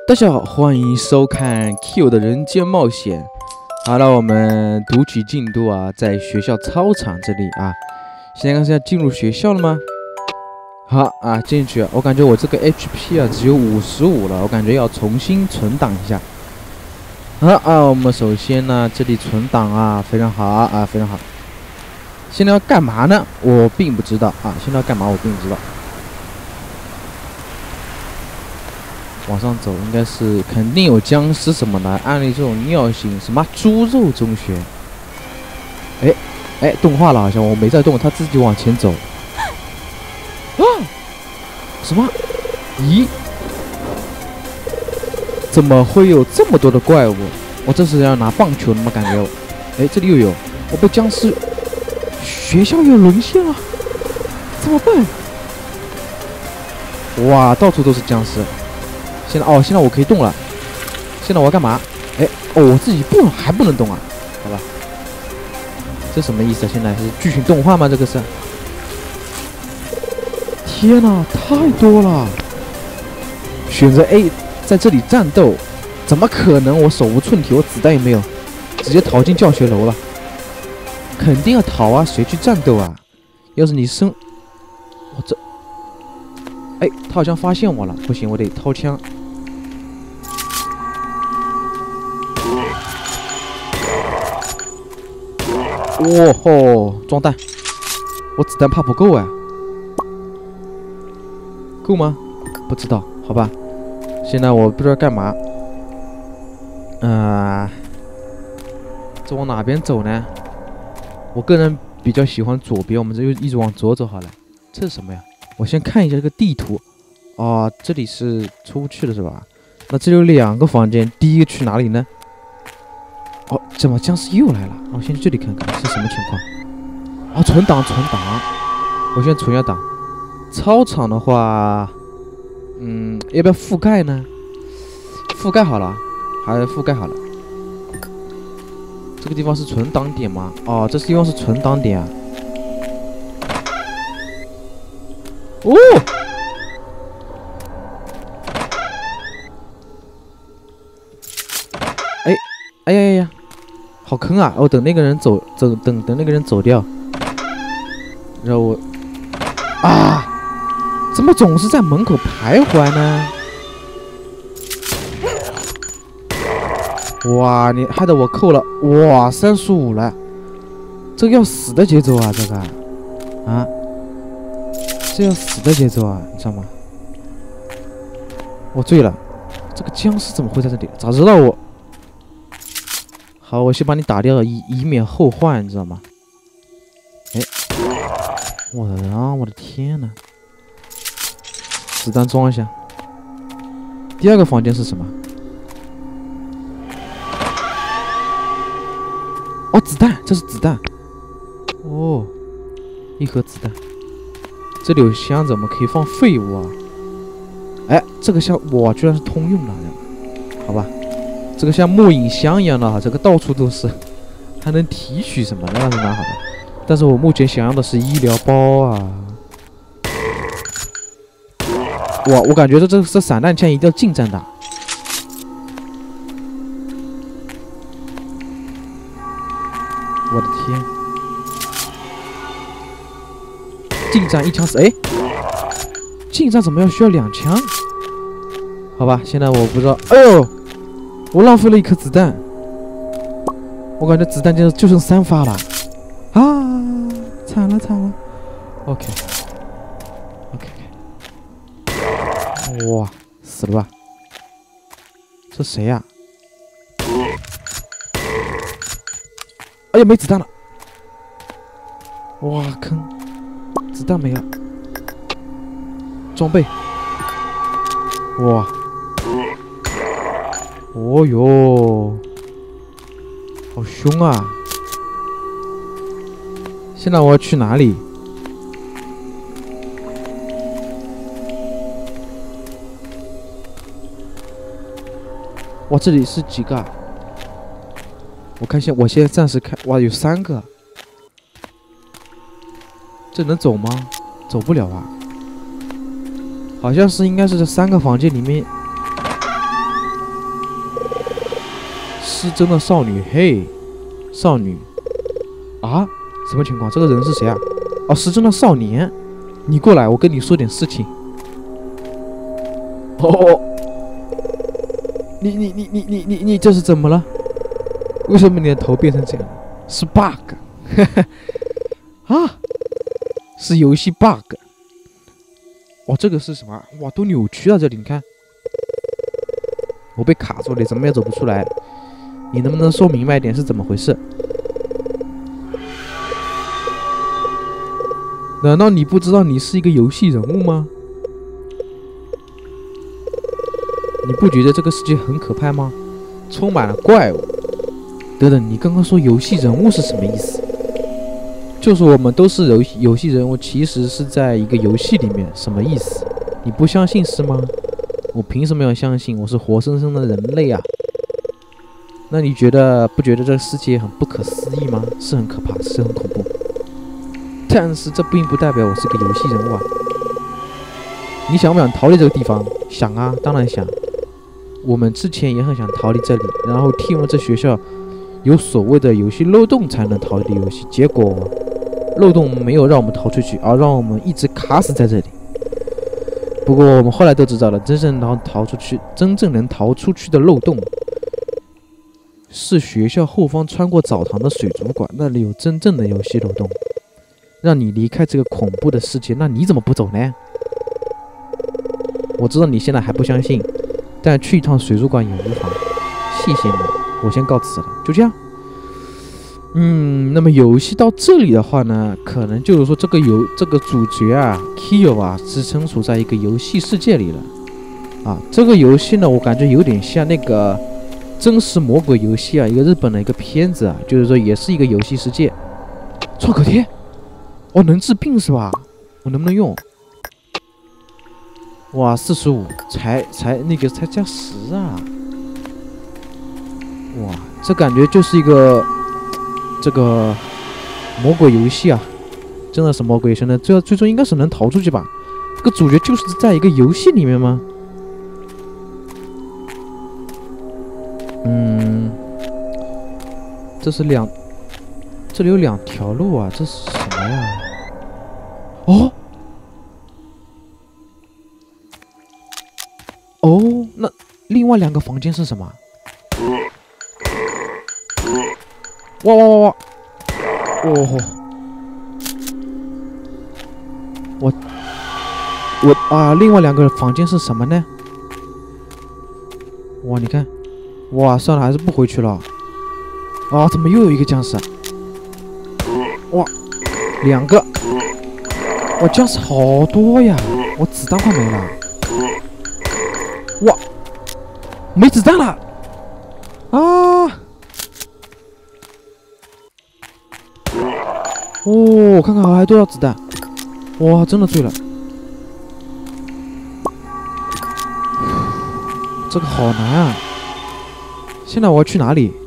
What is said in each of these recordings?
大家好，欢迎收看 Q 的人间冒险。好了，我们读取进度啊，在学校操场这里啊。现在是要进入学校了吗？好啊，进去。我感觉我这个 HP 啊只有55了，我感觉要重新存档一下。好啊，我们首先呢，这里存档啊，非常好啊，非常好。现在要干嘛呢？我并不知道啊，现在要干嘛我并不知道。往上走，应该是肯定有僵尸什么的。按理这种尿性，什么猪肉中学？哎，动画了，好像我没在动，他自己往前走。啊！什么？咦？怎么会有这么多的怪物？我这是要拿棒球的吗？感觉？哎，这里又有，我被僵尸，学校又沦陷了，怎么办？哇，到处都是僵尸。现在我可以动了。现在我要干嘛？哎，我自己还不能动啊？好吧，这什么意思啊？现在是剧情动画吗？这个是？天哪，太多了！选择 A， 在这里战斗，怎么可能？我手无寸铁，我子弹也没有，直接逃进教学楼了。肯定要逃啊，谁去战斗啊？要是你我这，哎，他好像发现我了，不行，我得掏枪。哇吼！装弹，我子弹怕不够啊，够吗？不知道，好吧。现在我不知道干嘛。这往哪边走呢？我个人比较喜欢左边，我们这就一直往左走好了。这是什么呀？我先看一下这个地图。哦，这里是出不去的是吧？那这里有2个房间，第一个去哪里呢？哦，怎么僵尸又来了？我先去这里看看是什么情况。哦，存档，我先存下档。操场的话，要不要覆盖呢？覆盖好了，还是覆盖好了。这个地方是存档点吗？哦，这地方是存档点啊。哦，哎呀！好坑啊！我等那个人等那个人走掉，然后我怎么总是在门口徘徊呢？哇，你害得我扣了哇35了，这个要死的节奏啊！这个啊，这要死的节奏啊，你知道吗？我醉了，这个僵尸怎么会在这里？早知道我。好，我先把你打掉，以免后患，你知道吗？哎，我的天哪！子弹装一下。第2个房间是什么？哦，子弹，这是子弹。哦，一盒子弹。这里有箱子，我们可以放废物啊。哎，这个箱哇，居然是通用的，好吧。这个像末影箱一样的啊，这个到处都是，还能提取什么的，那是蛮好的。但是我目前想要的是医疗包啊！哇，我感觉这散弹枪一定要近战打。我的天！近战1枪死，哎，近战怎么要需要2枪？好吧，现在我不知道。哎呦！我浪费了1颗子弹，我感觉子弹就剩3发了，啊，惨了。OK， 哇，死了吧？这谁呀？哎呀，没子弹了！哇，坑，子弹没了，装备，哇！哦哟，好凶啊！现在我要去哪里？哇，这里是几个啊？我现在暂时看，哇，有3个。这能走吗？走不了啊。好像是应该是这3个房间里面失踪的少女，嘿，少女啊，什么情况？这个人是谁啊？哦，失踪的少年，你过来，我跟你说点事情。哦，你这是怎么了？为什么你的头变成这样？是 bug， 啊，是游戏 bug。哦，这个是什么？哇，都扭曲了这里，你看，我被卡住了，怎么也走不出来。你能不能说明白一点是怎么回事？难道你不知道你是一个游戏人物吗？你不觉得这个世界很可怕吗？充满了怪物。等等，你刚刚说游戏人物是什么意思？就是我们都是游戏人物，其实是在一个游戏里面，什么意思？你不相信是吗？我凭什么要相信？我是活生生的人类啊！那你不觉得这个世界很不可思议吗？是很可怕，是很恐怖。但是这并不代表我是个游戏人物啊！你想不想逃离这个地方？想啊，当然想。我们之前也很想逃离这里，然后听闻这学校有所谓的游戏漏洞才能逃离的游戏，结果漏洞没有让我们逃出去，而让我们一直卡死在这里。不过我们后来都知道了，真正能逃出去的漏洞是学校后方穿过澡堂的水族馆，那里有真正的游戏漏洞，让你离开这个恐怖的世界。那你怎么不走呢？我知道你现在还不相信，但去一趟水族馆也无妨。谢谢你，我先告辞了。就这样。那么游戏到这里的话呢，可能就是说这个主角啊 ，Kyo 啊，是身处在一个游戏世界里了。啊，这个游戏呢，我感觉有点像那个真实魔鬼游戏啊，一个日本的一个片子啊，就是说也是一个游戏世界。创可贴，哦，能治病是吧？我能不能用？哇，45才加10啊！哇，这感觉就是一个这个魔鬼游戏啊，真的是魔鬼游戏呢。最终应该是能逃出去吧？这个主角就是在一个游戏里面吗？这里有2条路啊，这是什么呀？哦，那另外2个房间是什么？哇！哦，我啊，另外2个房间是什么呢？哇，你看，哇，算了，还是不回去了。啊，怎么又有一个僵尸？哇，2个！哇，僵尸好多呀！我子弹快没了。哇，没子弹了！啊！哦，我看看还有多少子弹？哇，真的醉了！这个好难啊！现在我要去哪里？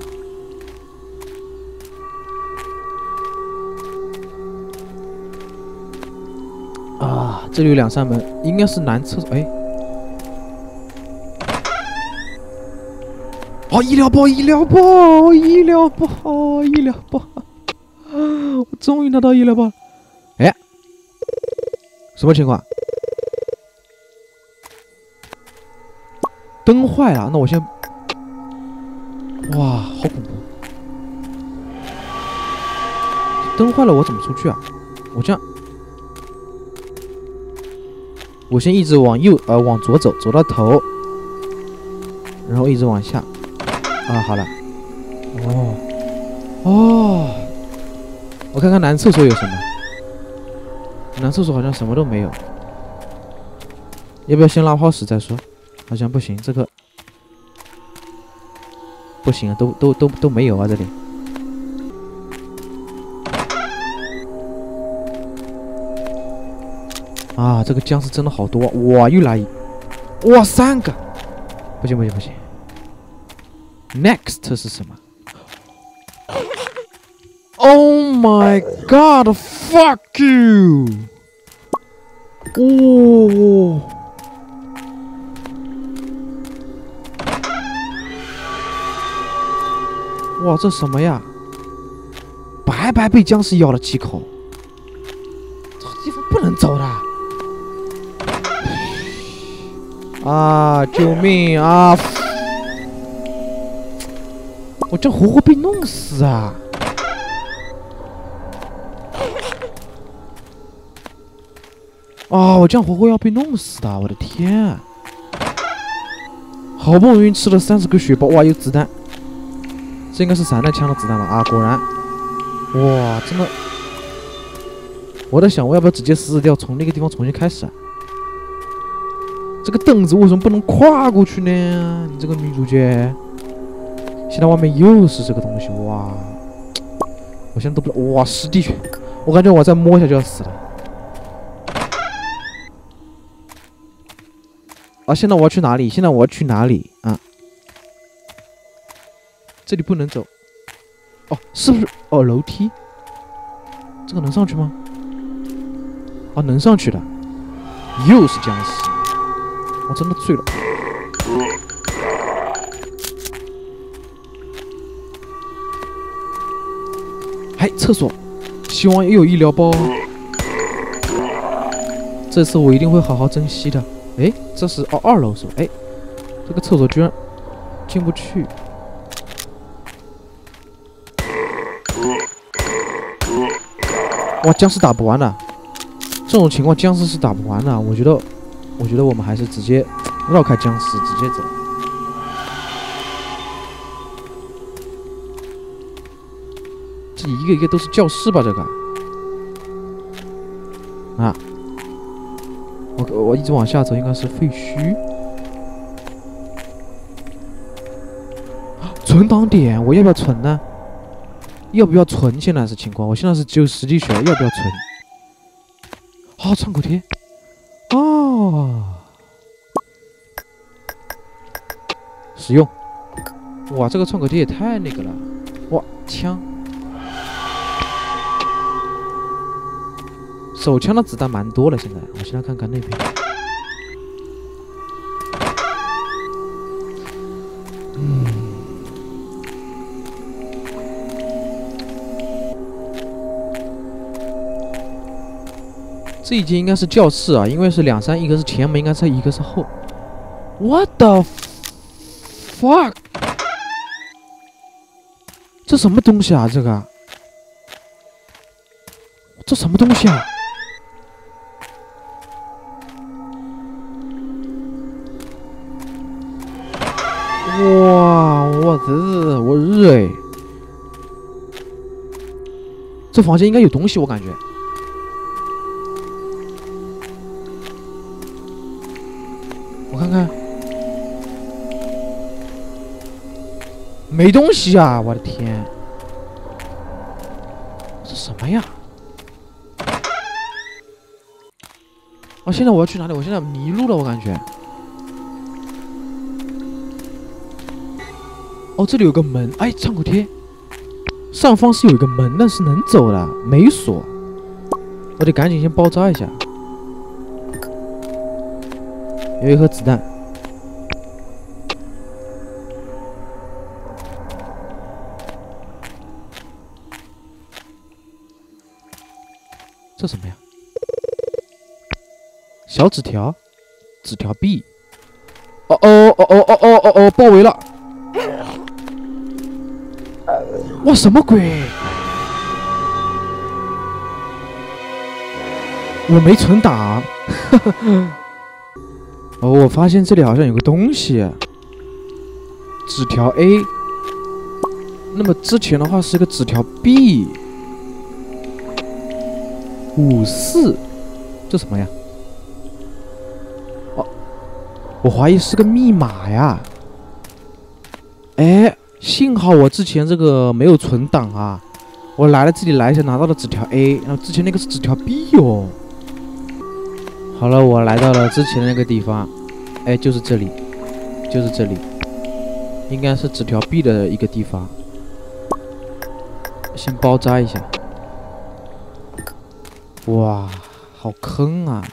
啊，这里有2扇门，应该是男厕所。哎，哦，医疗包！我终于拿到医疗包了。哎，什么情况？灯坏了，那我先……哇，好恐怖！灯坏了，我怎么出去啊？我这样，我先一直往左走，走到头，然后一直往下。啊，好了。哦，我看看男厕所有什么。男厕所好像什么都没有。要不要先拉泡屎再说？好像不行，这个不行啊，都没有啊，这里。啊，这个僵尸真的好多！哇，又来哇，3个！不行。Next 是什么 ？Oh my God! Fuck you! 哦。 哇，这什么呀？白白被僵尸咬了几口，这地方不能走的。啊！救命啊！我这活活被弄死啊！啊！我这样活活要被弄死的，我的天！好不容易吃了30个血包，哇，有子弹，这应该是散弹枪的子弹吧？啊，果然，哇，真的，我在想，我要不要直接死掉，从那个地方重新开始啊？这个凳子为什么不能跨过去呢？你这个女主角，现在外面又是这个东西，哇！我现在都不知道，哇，实地血，我感觉我再摸一下就要死了。啊，现在我要去哪里？现在我要去哪里啊？这里不能走。哦，是不是？哦，楼梯。这个能上去吗？啊，能上去的。又是僵尸。我真的醉了。哎，厕所，希望也有医疗包。这次我一定会好好珍惜的。哎，这是2楼是吧？哎，这个厕所居然进不去。哇，僵尸打不完了。这种情况僵尸是打不完的。我觉得我们还是直接绕开僵尸，直接走。这里一个一个都是教室吧？这个啊，我一直往下走，应该是废墟。存档点，我要不要存呢？要不要存？现在是情况，我现在是只有10滴血，要不要存？好，创口贴。哦，使用。哇，这个创口贴也太那个了。哇，枪。手枪的子弹蛮多了，现在我现在看看那边。这一间应该是教室啊，因为是2、3，一个是前门，应该是一个是后。What the fuck？ 这什么东西啊？这个？这什么东西啊？哇！我日哎！这房间应该有东西，我感觉。我看看，没东西啊！我的天，这什么呀？哦，现在我要去哪里？我现在迷路了，我感觉。哦，这里有个门，哎，创口贴。上方是有一个门，但是能走的，没锁。我得赶紧先包扎一下。有一盒子弹。这什么呀？小纸条，纸条币。哦，包围了！哇，什么鬼？我没存档。哦，我发现这里好像有个东西，纸条 A。那么之前的话是个纸条 B。54，这什么呀？哦，我怀疑是个密码呀。哎，幸好我之前这个没有存档啊，我来了这里来一下拿到了纸条 A， 然后之前那个是纸条 B 哟。好了，我来到了之前的那个地方，哎，就是这里，就是这里，应该是纸条 B 的一个地方。先包扎一下。哇，好坑啊！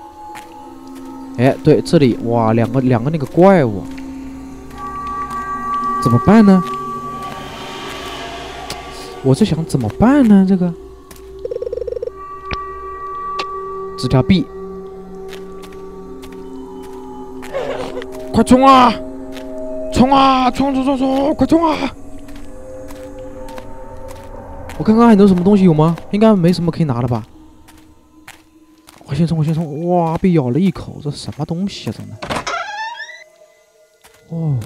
哎，对，这里哇，两个那个怪物。 怎么办呢？我在想怎么办呢？这个纸条 B， 快冲啊！冲啊！冲！快冲啊！我看看还有什么东西有吗？应该没什么可以拿的吧。我先冲！哇，被咬了一口，这什么东西啊？真的。哦，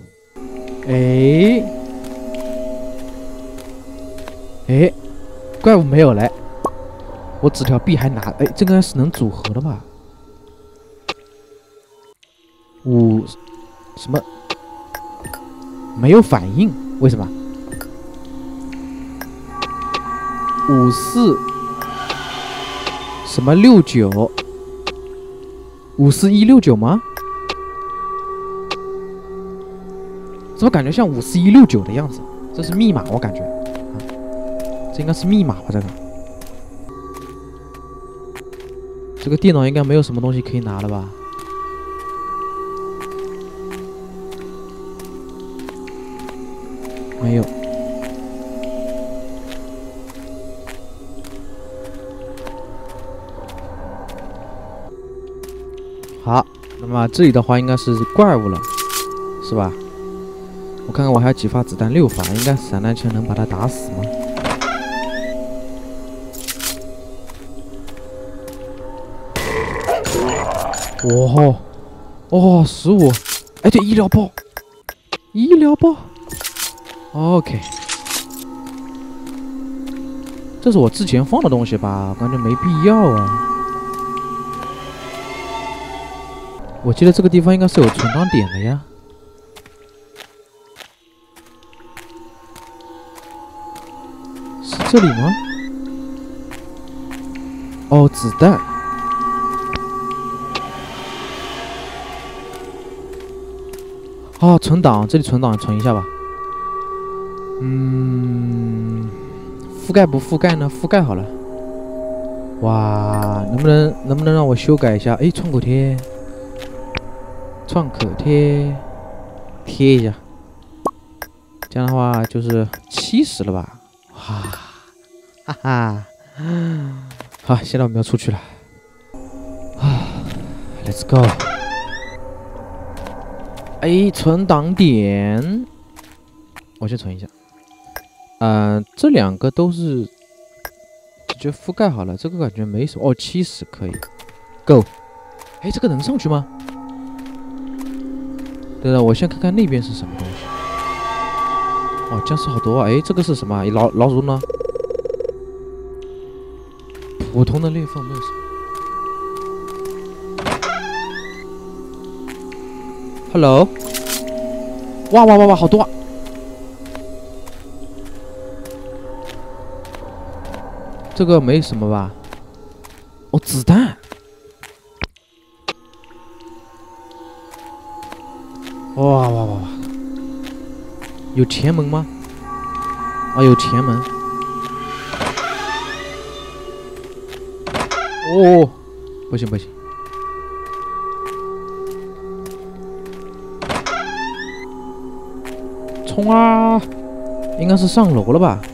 哎，怪物没有来，我纸条 B 还拿，哎，这个是能组合的吧？5什么？没有反应，为什么？54什么69？54169吗？怎么感觉像54169的样子？这是密码，我感觉。这应该是密码吧？这个电脑应该没有什么东西可以拿了吧？没有。好，那么这里的话应该是怪物了，是吧？我看看我还有几发子弹，6发，应该散弹枪能把它打死吗？哦，15，哎，对，医疗包，OK， 这是我之前放的东西吧？感觉没必要啊。我记得这个地方应该是有存档点的呀。是这里吗？哦，子弹。哦，存档，这里存档，存一下吧。覆盖不覆盖呢？覆盖好了。哇，能不能让我修改一下？哎，创口贴，贴一下。这样的话就是70了吧？哇，哈哈。好，现在我们要出去了。Let's go。哎，存档点，我先存一下。这2个都是直接覆盖好了，这个感觉没什么。哦，70可以 ，Go。哎，这个能上去吗？对了，我先看看那边是什么东西。哦，僵尸好多啊！哎，这个是什么？老鼠呢？普通的裂缝没有什么。Hello， 哇，好多啊！这个没什么吧？哦，子弹。哇！有前门吗？啊，有前门。哦，不行。冲啊！应该是上楼了吧？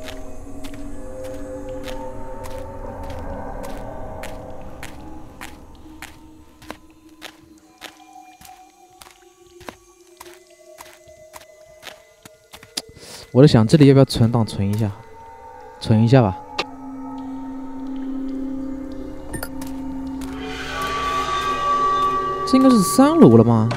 我在想这里要不要存档存一下？存一下吧。这应该是3楼了吗？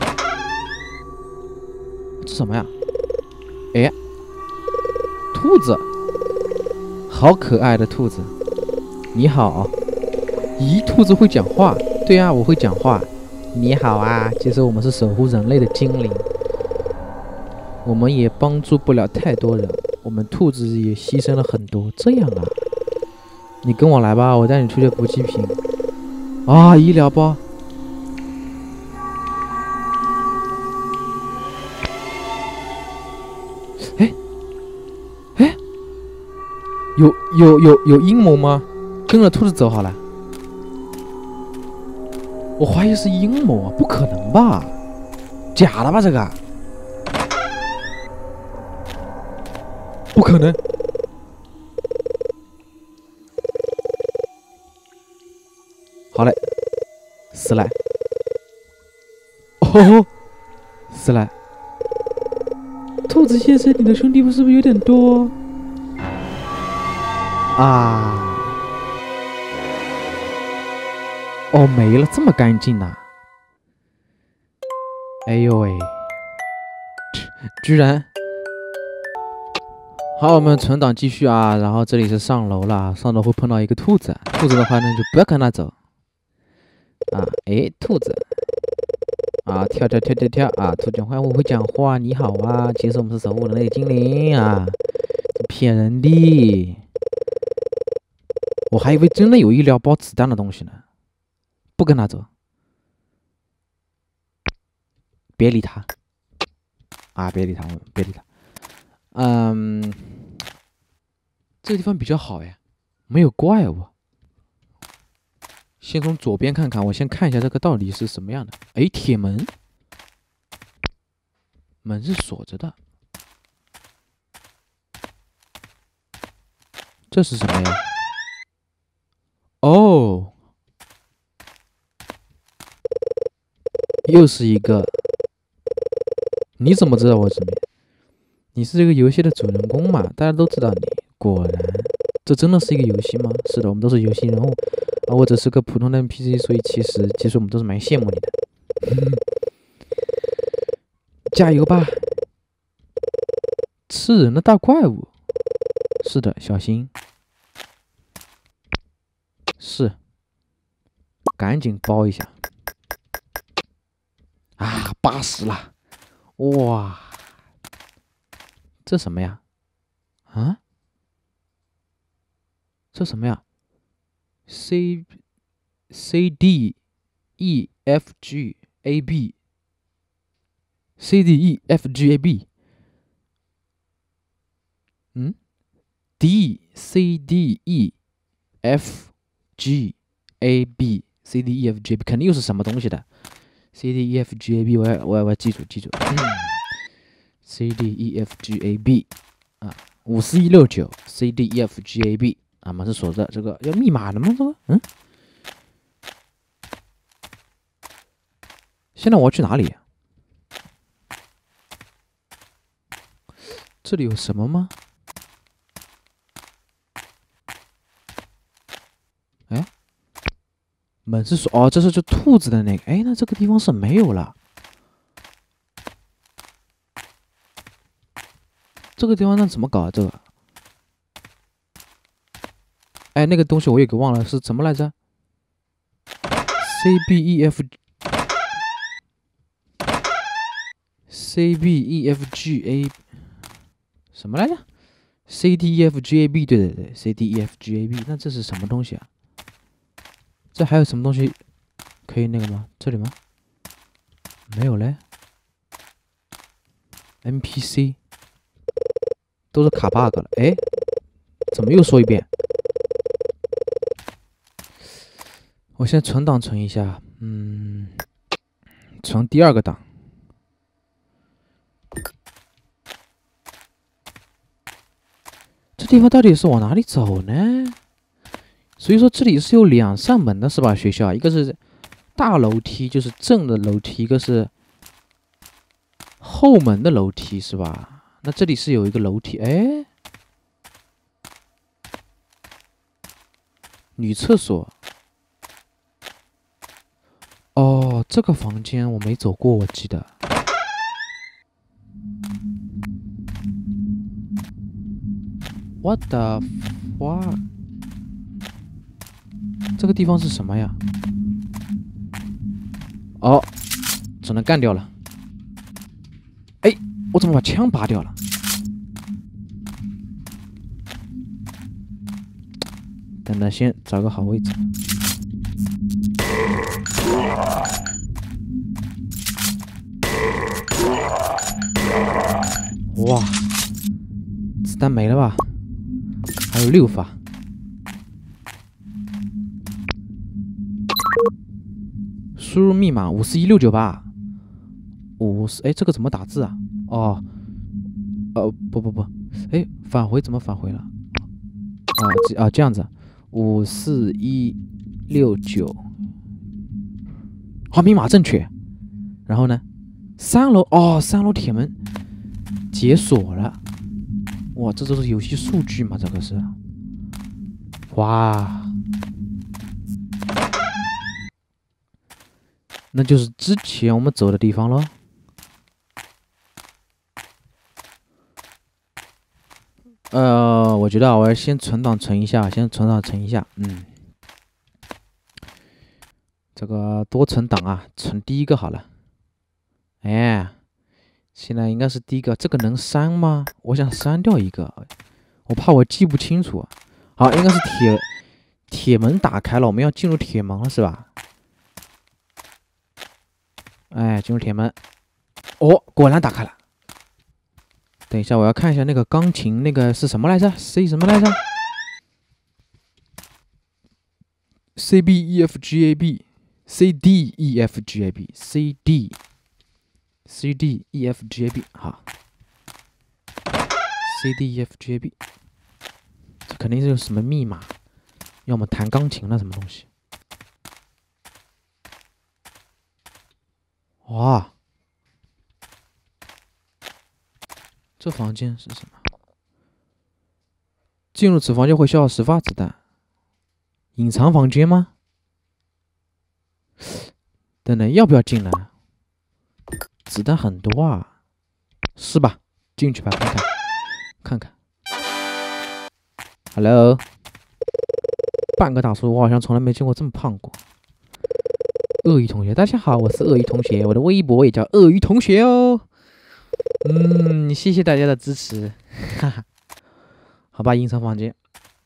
这什么呀？哎，兔子，好可爱的兔子，你好。咦，兔子会讲话？对啊，我会讲话。你好啊，其实我们是守护人类的精灵。我们也帮助不了太多人，我们兔子也牺牲了很多。这样啊，你跟我来吧，我带你出去补给品。啊，医疗包。哎，有阴谋吗？跟着兔子走好了。我怀疑是阴谋啊，不可能吧？假的吧这个？ 不可能！好嘞，死来！哦，死来！兔子先生，你的兄弟是不是有点多？啊！哦，没了，这么干净呐！哎呦喂，居然！好，我们存档继续啊。然后这里是上楼了，上楼会碰到一个兔子。兔子的话呢，就不要跟它走。啊，哎，兔子。啊，跳跳跳跳跳啊！兔讲话我会讲话，你好啊，其实我们是守护人类精灵啊，骗人的！我还以为真的有一包子弹的东西呢，不跟他走，别理他啊，别理他，别理他。这个地方比较好哎，没有怪物。先从左边看看，我先看一下这个到底是什么样的。哎，铁门，门是锁着的。这是什么呀？哦，又是一个。你怎么知道我是你？你是这个游戏的主人公嘛？大家都知道你。果然，这真的是一个游戏吗？是的，我们都是游戏人物。我只是个普通的 NPC， 所以其实我们都是蛮羡慕你的。加油吧！吃人的大怪物。是的，小心。是。赶紧包一下。啊，80了！哇，这什么呀？啊？这什么呀？C D E F G A B C D E F G A B D C D E F G A B C D E F G A B 肯定又是什么东西的 C D E F G A B 我要记住C D E F G A B 啊5169 C D E F G A B 啊，门是锁着，这个要密码的吗？这个现在我要去哪里？这里有什么吗？哎，门是锁哦，这是兔子的那个。哎，那这个地方是没有了。这个地方那怎么搞啊？这个？哎，那个东西我也给忘了是怎么来着 ？C B E F G A 什么来着 ？C D E F G A B 对 ，C D E F G A B 那这是什么东西啊？这还有什么东西可以那个吗？这里吗？没有嘞。NPC 都是卡 bug 了，哎，怎么又说一遍？我先存档存一下，存第2个档。这地方到底是往哪里走呢？所以说这里是有2扇门的，是吧？学校一个是大楼梯，就是正的楼梯；一个是后门的楼梯，是吧？那这里是有一个楼梯，哎，女厕所。哦，这个房间我没走过，我记得。What the fuck？ 这个地方是什么呀？哦，只能干掉了。哎，我怎么把枪拔掉了？等等，先找个好位置。哇，子弹没了吧？还有6发。输入密码51698。50，哎，这个怎么打字啊？哦，不， 返回怎么返回了？这样子54169。好，密码正确。然后呢，3楼3楼铁门解锁了。哇，这都是游戏数据吗？这个是。哇，那就是之前我们走的地方咯。我觉得我要先存档存一下，这个多存档啊，存第一个好了。现在应该是第一个，这个能删吗？我想删掉一个，我怕我记不清楚。好，应该是铁门打开了，我们要进入铁门了是吧？进入铁门。果然打开了。等一下，我要看一下那个钢琴，那个是什么来着 ？C 什么来着 ？C B E F G A B C D E F G A B C D E F G A B 好 ，C D E F G A B， 这肯定是有什么密码，要么弹钢琴了什么东西。哇！这房间是什么？进入此房间会消耗10发子弹。隐藏房间吗？等等，要不要进来？子弹很多啊，是吧？进去吧，看看。Hello， 半个大叔，我好像从来没见过这么胖过。鳄鱼同学，大家好，我是鳄鱼同学，我的微博也叫鳄鱼同学哦。谢谢大家的支持，哈哈。好吧，隐藏房间。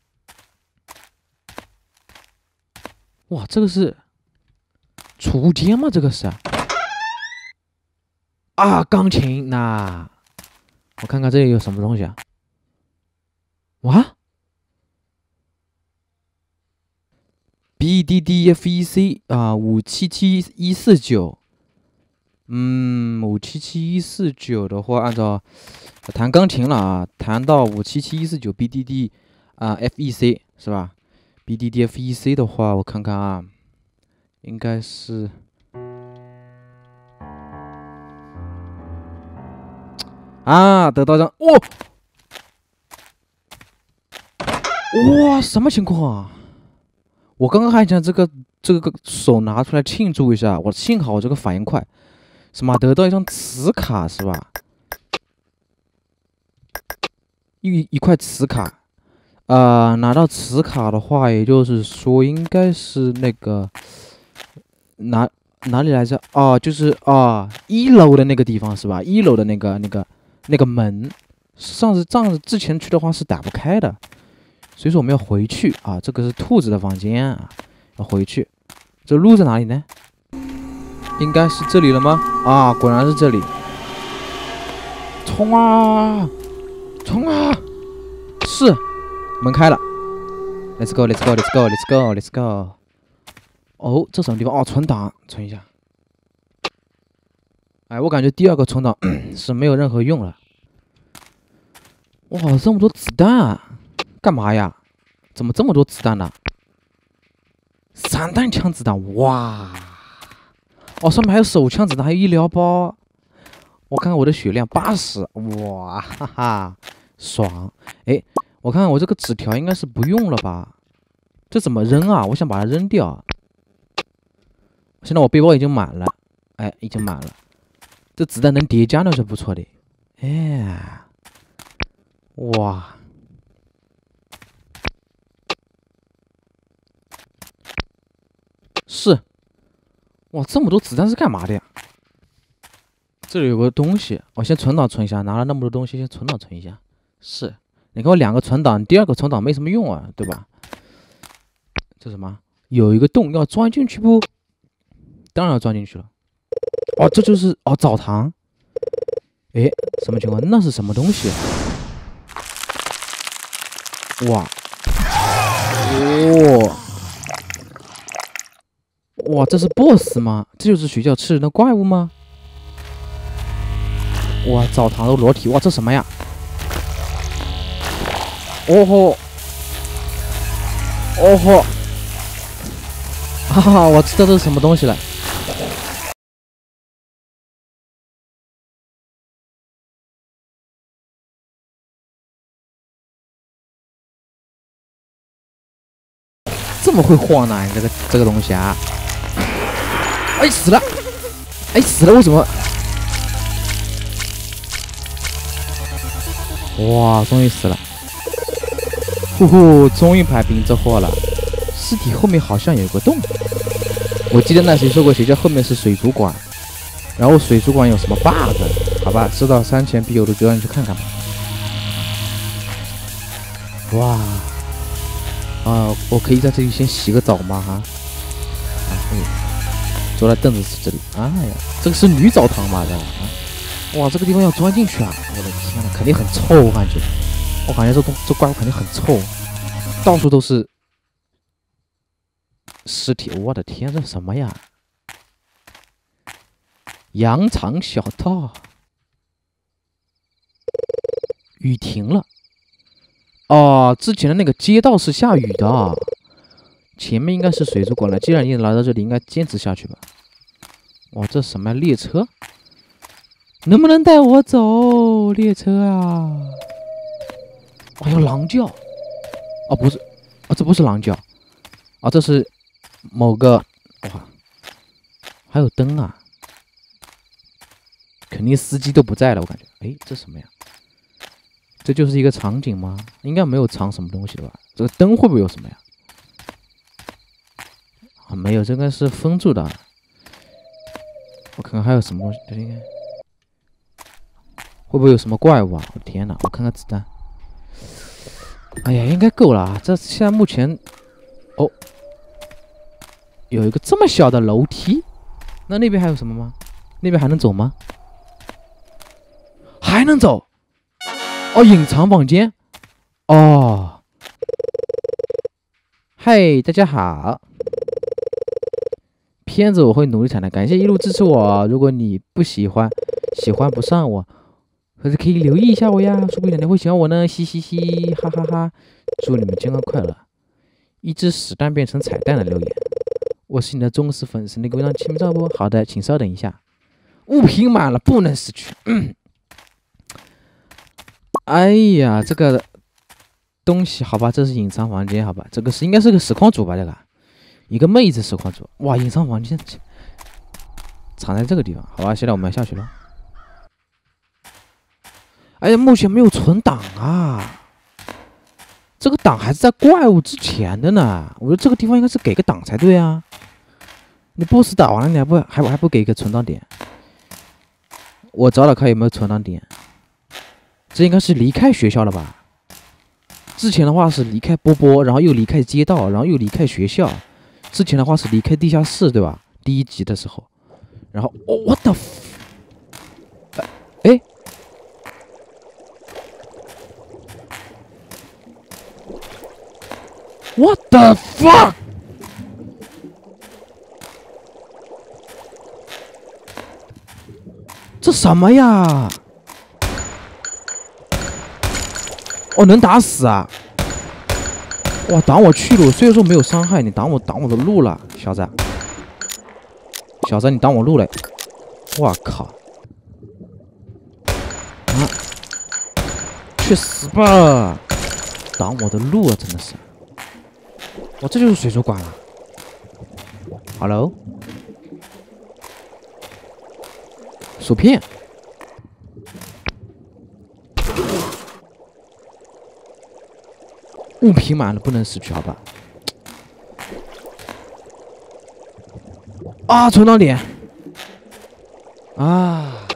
哇，这个是储物间吗？这个是钢琴呐。我看看这里有什么东西啊？哇 ，BDDFEC 577149。577-149的话，按照弹钢琴了啊，弹到577-149 BDD FEC 是吧 ？BDD FEC 的话，我看看啊，应该是得到张哇，什么情况啊？我刚刚还想这个手拿出来庆祝一下，我幸好我这个反应快。什么得到一张磁卡是吧？一块磁卡，拿到磁卡的话，也就是说应该是那个哪里来着？就是1楼的那个地方是吧？1楼的那个门，之前去的话是打不开的，所以说我们要回去啊。这个是兔子的房间啊，要回去。这路在哪里呢？应该是这里了吗？果然是这里！冲啊！冲啊！是，门开了。Let's go, let's go, let's go, let's go, let's go。这什么地方？存档，存一下。我感觉第二个存档是没有任何用了。哇，这么多子弹啊！干嘛呀？怎么这么多子弹呢？3弹枪子弹，哇！上面还有手枪子弹，还有医疗包。我看看我的血量80，哇哈哈，爽！我看看我这个纸条应该是不用了吧？这怎么扔啊？我想把它扔掉。现在我背包已经满了，已经满了。这子弹能叠加那是不错的。哇！是。哇，这么多子弹是干嘛的呀？这里有个东西，我先存档存一下。拿了那么多东西，先存档存一下。是，你看我2个存档，第2个存档没什么用啊，对吧？这什么？有一个洞要钻进去不？当然要钻进去了。这就是澡堂。什么情况？那是什么东西？哇！哇，这是 BOSS 吗？这就是学校吃人的怪物吗？哇，澡堂的裸体，哇，这什么呀？ 哦吼，哦吼，哈哈，我知道这是什么东西了。这么会晃呢？你这个东西啊！哎，死了！哎，死了！为什么？哇，终于死了！呼呼，终于排兵这货了。尸体后面好像有个洞。我记得那谁说过，学校后面是水族馆，然后水族馆有什么 bug？ 好吧，知道山前必有路，就让你去看看吧。哇！我可以在这里先洗个澡吗？哈，坐在凳子这里。哎呀，这个是女澡堂吗？这哇，这个地方要钻进去啊！我的天呐，肯定很臭，我感觉这怪物肯定很臭，到处都是尸体。我的天，这什么呀？羊肠小道。雨停了。哦，之前的那个街道是下雨的，前面应该是水族馆了。既然你来到这里，应该坚持下去吧。哇，这什么列车？能不能带我走，列车啊？哎呦，狼叫！哦，不是，啊，这不是狼叫，啊，这是某个哇，还有灯啊，肯定司机都不在了，我感觉。哎，这什么呀？这就是一个场景吗？应该没有藏什么东西的吧？这个灯会不会有什么呀？啊，没有，这个是封住的。我看看还有什么东西。应该会不会有什么怪物啊？我天哪！我看看子弹。哎呀，应该够了啊！这现在目前，哦，有一个这么小的楼梯。那边还有什么吗？那边还能走吗？还能走？哦，隐藏房间。哦，嗨，大家好。片子我会努力产的，感谢一路支持我。如果你不喜欢不上我，可是可以留意一下我呀，说不定你会喜欢我呢，嘻嘻嘻，哈哈哈。祝你们健康快乐。一只屎蛋变成彩蛋的留言，我是你的忠实粉丝，你给我张签名照不？好的，请稍等一下。物品满了，不能失去。哎呀，这个东西好吧，这是隐藏房间，好吧，这个应该是个实况主吧？这个一个妹子实况主，哇，隐藏房间藏在这个地方，好吧，现在我们要下去了。哎呀，目前没有存档啊，这个档还是在怪物之前的呢。我觉得这个地方应该是给个档才对啊。你 BOSS 打完了，你还不给一个存档点？我找找看有没有存档点。这应该是离开学校了吧？之前的话是离开波波，然后又离开街道，然后又离开学校。之前的话是离开地下室，对吧？第一集的时候，然后哦，我的，哎，what the fuck？ 这什么呀？哦，能打死啊！哇，挡我去路，虽然说没有伤害，你挡我的路了，小子。小子，你挡我路了！我靠！啊！去死吧！挡我的路啊，真的是！哇，这就是水族馆了。Hello， 薯片。物品满了，不能失去，好吧？啊，存档点！啊，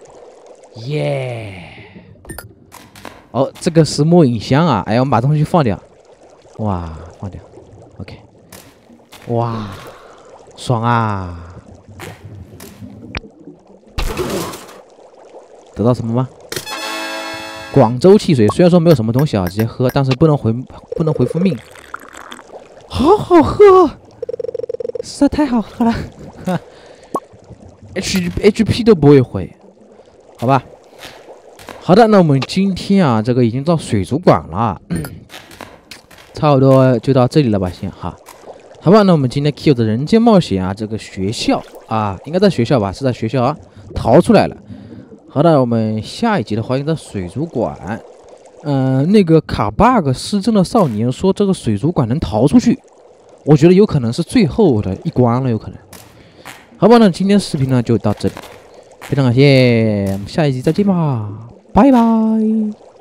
耶！哦，这个是末影箱啊！哎，我们把东西放掉。哇，放掉。OK。哇，爽啊！得到什么吗？广州汽水虽然说没有什么东西啊，直接喝，但是不能回复命。好好喝，实在太好喝了。HP 都不会回，好吧。好的，那我们今天啊，这个已经到水族馆了， 差不多就到这里了吧，先哈。好吧，那我们今天 Q 的人间冒险啊，这个学校啊，应该在学校吧？是在学校啊，逃出来了。好的，我们下一集的话，应该在水族馆。那个卡 bug 失真的少年说这个水族馆能逃出去，我觉得有可能是最后的一关了，有可能。好吧，那今天视频呢就到这里，非常感谢，我们下一集再见吧，拜拜。